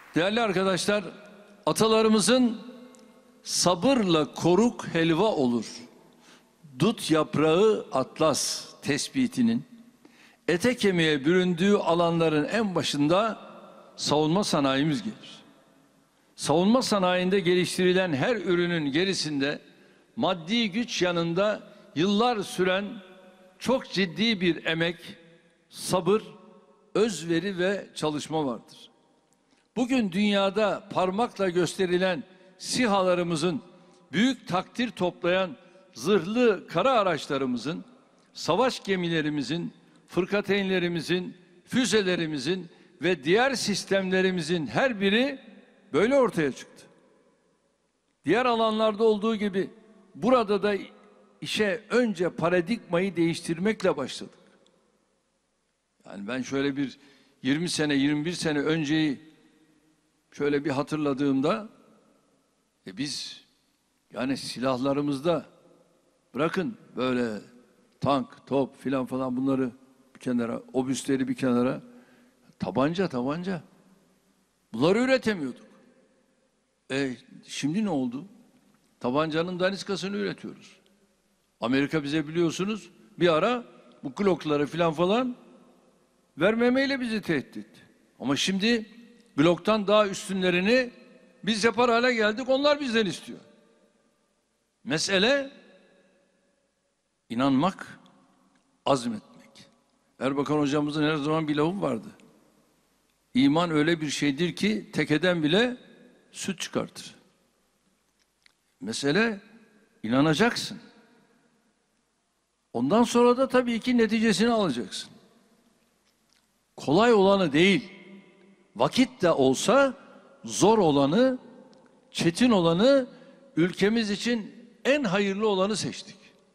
Değerli arkadaşlar, atalarımızın sabırla koruk helva olur, dut yaprağı atlas tespitinin ete kemiğe büründüğü alanların en başında savunma sanayimiz gelir. Savunma sanayinde geliştirilen her ürünün gerisinde maddi güç yanında yıllar süren çok ciddi bir emek, sabır, özveri ve çalışma vardır. Bugün dünyada parmakla gösterilen SİHA'larımızın, büyük takdir toplayan zırhlı kara araçlarımızın, savaş gemilerimizin, fırkateynlerimizin, füzelerimizin ve diğer sistemlerimizin her biri böyle ortaya çıktı. Diğer alanlarda olduğu gibi burada da işe önce paradigmayı değiştirmekle başladık. Yani ben şöyle bir 20 sene, 21 sene önceyi şöyle bir hatırladığımda biz yani silahlarımızda bırakın böyle tank, top filan falan bunları bir kenara, obüsleri bir kenara, tabanca. Bunları üretemiyorduk. Şimdi ne oldu? Tabancanın daniskasını üretiyoruz. Amerika bize biliyorsunuz bir ara bu Glock'ları falan vermemeyle bizi tehdit etti. Ama şimdi Glock'tan daha üstünlerini biz yapar hale geldik, onlar bizden istiyor. Mesele inanmak, azmetmek. Erbakan hocamızın her zaman bir lafı vardı. İman öyle bir şeydir ki tekeden bile süt çıkartır. Mesele inanacaksın. Ondan sonra da tabii ki neticesini alacaksın. Kolay olanı değil, vakit de olsa zor olanı, çetin olanı, ülkemiz için en hayırlı olanı seçtik.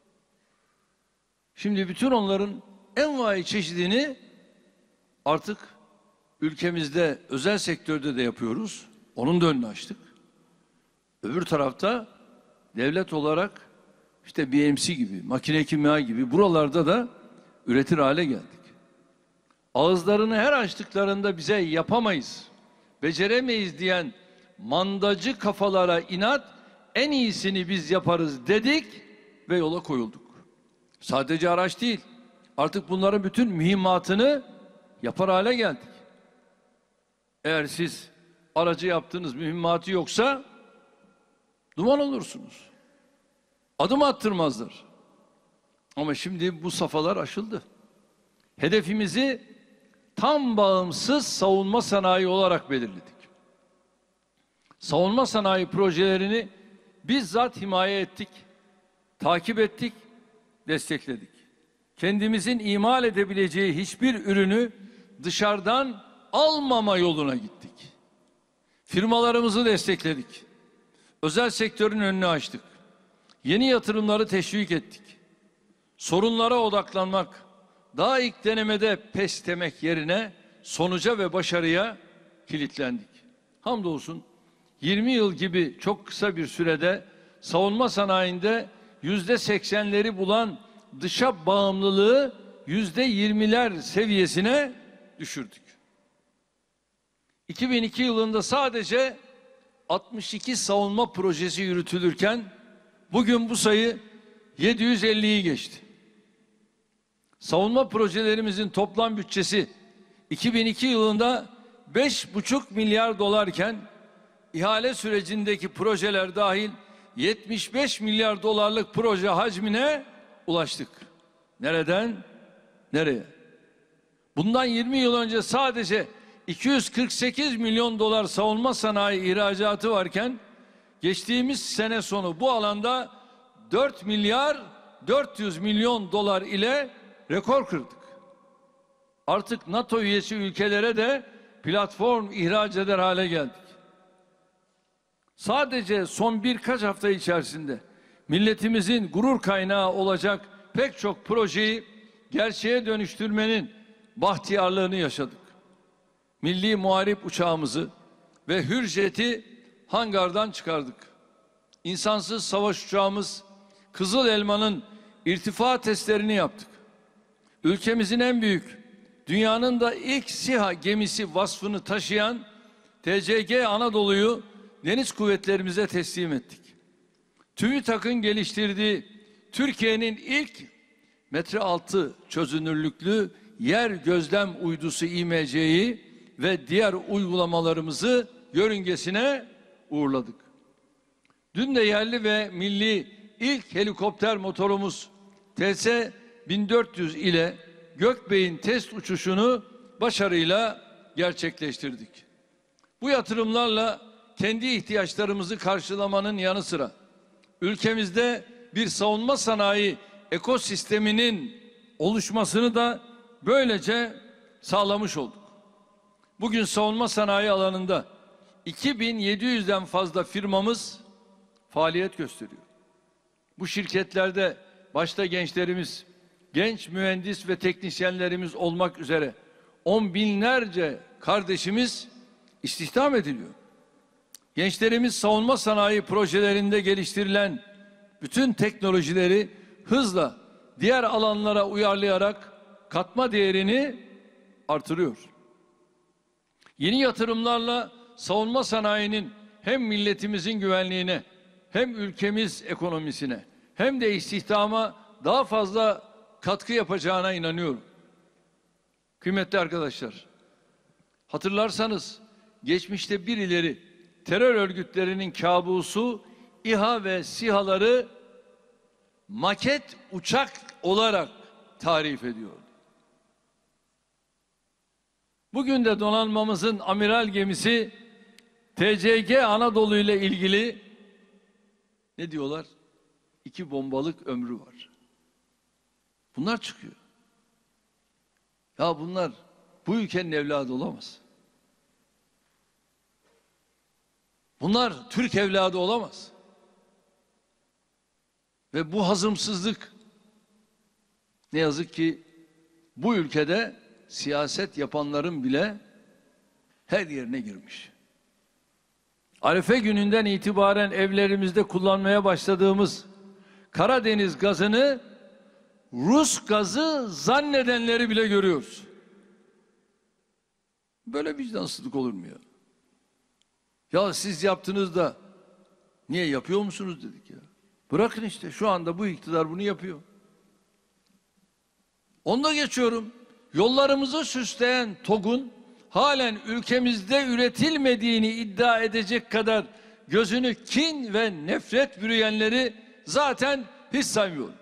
Şimdi bütün onların envai çeşidini artık ülkemizde özel sektörde de yapıyoruz. Onun da önünü açtık. Öbür tarafta devlet olarak işte BMC gibi, makine kimya gibi buralarda da üretir hale geldik. Ağızlarını her açtıklarında bize yapamayız, beceremeyiz diyen mandacı kafalara inat, en iyisini biz yaparız dedik ve yola koyulduk. Sadece araç değil, artık bunların bütün mühimmatını yapar hale geldik. Eğer siz aracı yaptığınız mühimmatı yoksa duman olursunuz. Adım attırmazlar. Ama şimdi bu safhalar aşıldı. Hedefimizi tam bağımsız savunma sanayi olarak belirledik. Savunma sanayi projelerini bizzat himaye ettik, takip ettik, destekledik. Kendimizin imal edebileceği hiçbir ürünü dışarıdan almama yoluna gittik. Firmalarımızı destekledik. Özel sektörün önünü açtık. Yeni yatırımları teşvik ettik. Sorunlara odaklanmak, daha ilk denemede pes demek yerine sonuca ve başarıya kilitlendik. Hamdolsun 20 yıl gibi çok kısa bir sürede savunma sanayinde %80'leri bulan dışa bağımlılığı %20'ler seviyesine düşürdük. 2002 yılında sadece 62 savunma projesi yürütülürken bugün bu sayı 750'yi geçti. Savunma projelerimizin toplam bütçesi 2002 yılında 5,5 milyar dolarken ihale sürecindeki projeler dahil 75 milyar dolarlık proje hacmine ulaştık. Nereden? Nereye? Bundan 20 yıl önce sadece 248 milyon dolar savunma sanayi ihracatı varken geçtiğimiz sene sonu bu alanda 4 milyar 400 milyon dolar ile rekor kırdık. Artık NATO üyesi ülkelere de platform ihraç eder hale geldik. Sadece son birkaç hafta içerisinde milletimizin gurur kaynağı olacak pek çok projeyi gerçeğe dönüştürmenin bahtiyarlığını yaşadık. Milli Muharip uçağımızı ve Hürjet'i hangardan çıkardık. İnsansız savaş uçağımız Kızıl Elma'nın irtifa testlerini yaptık. Ülkemizin en büyük, dünyanın da ilk SİHA gemisi vasfını taşıyan TCG Anadolu'yu deniz kuvvetlerimize teslim ettik. TÜBİTAK'ın geliştirdiği Türkiye'nin ilk metre altı çözünürlüklü yer gözlem uydusu İMC'yi ve diğer uygulamalarımızı yörüngesine uğurladık. Dün de yerli ve milli ilk helikopter motorumuz TS-1400 ile Gökbey'in test uçuşunu başarıyla gerçekleştirdik. Bu yatırımlarla kendi ihtiyaçlarımızı karşılamanın yanı sıra ülkemizde bir savunma sanayi ekosisteminin oluşmasını da böylece sağlamış olduk. Bugün savunma sanayi alanında 2700'den fazla firmamız faaliyet gösteriyor. Bu şirketlerde başta gençlerimiz, genç mühendis ve teknisyenlerimiz olmak üzere on binlerce kardeşimiz istihdam ediliyor. Gençlerimiz savunma sanayi projelerinde geliştirilen bütün teknolojileri hızla diğer alanlara uyarlayarak katma değerini artırıyor. Yeni yatırımlarla savunma sanayinin hem milletimizin güvenliğine, hem ülkemiz ekonomisine, hem de istihdama daha fazla katkı yapacağına inanıyorum. Kıymetli arkadaşlar, hatırlarsanız geçmişte birileri terör örgütlerinin kabusu İHA ve SİHA'ları maket uçak olarak tarif ediyordu. Bugün de donanmamızın amiral gemisi TCG Anadolu ile ilgili ne diyorlar? 2 bombalık ömrü var. Bunlar çıkıyor. Ya bunlar bu ülkenin evladı olamaz. Bunlar Türk evladı olamaz. Ve bu hazımsızlık ne yazık ki bu ülkede siyaset yapanların bile her yerine girmiş. Arife gününden itibaren evlerimizde kullanmaya başladığımız Karadeniz gazını Rus gazı zannedenleri bile görüyoruz. Böyle vicdansızlık olur mu ya? Ya siz yaptınız da niye yapıyor musunuz dedik ya. Bırakın işte şu anda bu iktidar bunu yapıyor. Onda geçiyorum. Yollarımızı süsleyen TOG'un halen ülkemizde üretilmediğini iddia edecek kadar gözünü kin ve nefret bürüyenleri zaten hiç saymıyorum.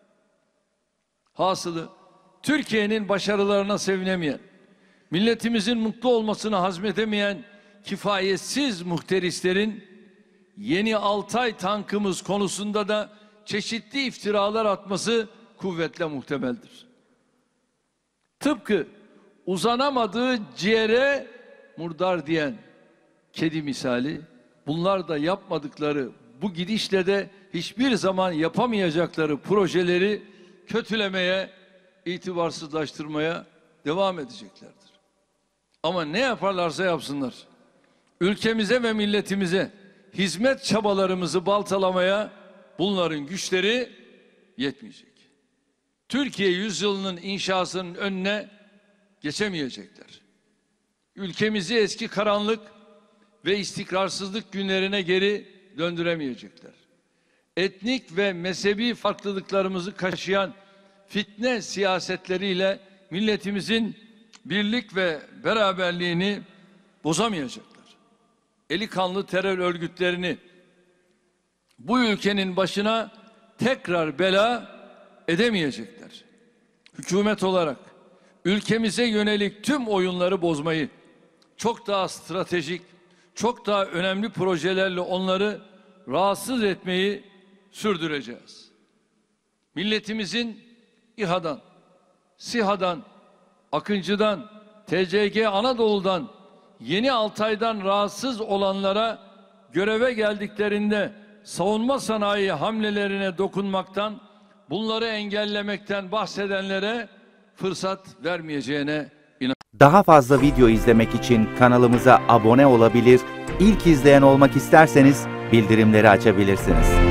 Hasılı Türkiye'nin başarılarına sevinemeyen, milletimizin mutlu olmasını hazmedemeyen kifayetsiz muhterislerin yeni Altay tankımız konusunda da çeşitli iftiralar atması kuvvetle muhtemeldir. Tıpkı uzanamadığı ciğere murdar diyen kedi misali, bunlar da yapmadıkları, bu gidişle de hiçbir zaman yapamayacakları projeleri kötülemeye, itibarsızlaştırmaya devam edeceklerdir. Ama ne yaparlarsa yapsınlar, ülkemize ve milletimize hizmet çabalarımızı baltalamaya bunların güçleri yetmeyecek. Türkiye yüzyılının inşasının önüne geçemeyecekler. Ülkemizi eski karanlık ve istikrarsızlık günlerine geri döndüremeyecekler. Etnik ve mezhebi farklılıklarımızı kaşıyan fitne siyasetleriyle milletimizin birlik ve beraberliğini bozamayacaklar. Eli kanlı terör örgütlerini bu ülkenin başına tekrar bela edemeyecekler. Hükümet olarak ülkemize yönelik tüm oyunları bozmayı, çok daha stratejik, çok daha önemli projelerle onları rahatsız etmeyi sürdüreceğiz. Milletimizin İHA'dan, SİHA'dan, Akıncı'dan, TCG Anadolu'dan, Yeni Altay'dan rahatsız olanlara göreve geldiklerinde savunma sanayi hamlelerine dokunmaktan, bunları engellemekten bahsedenlere fırsat vermeyeceğine inanıyorum. Daha fazla video izlemek için kanalımıza abone olabilir, ilk izleyen olmak isterseniz bildirimleri açabilirsiniz.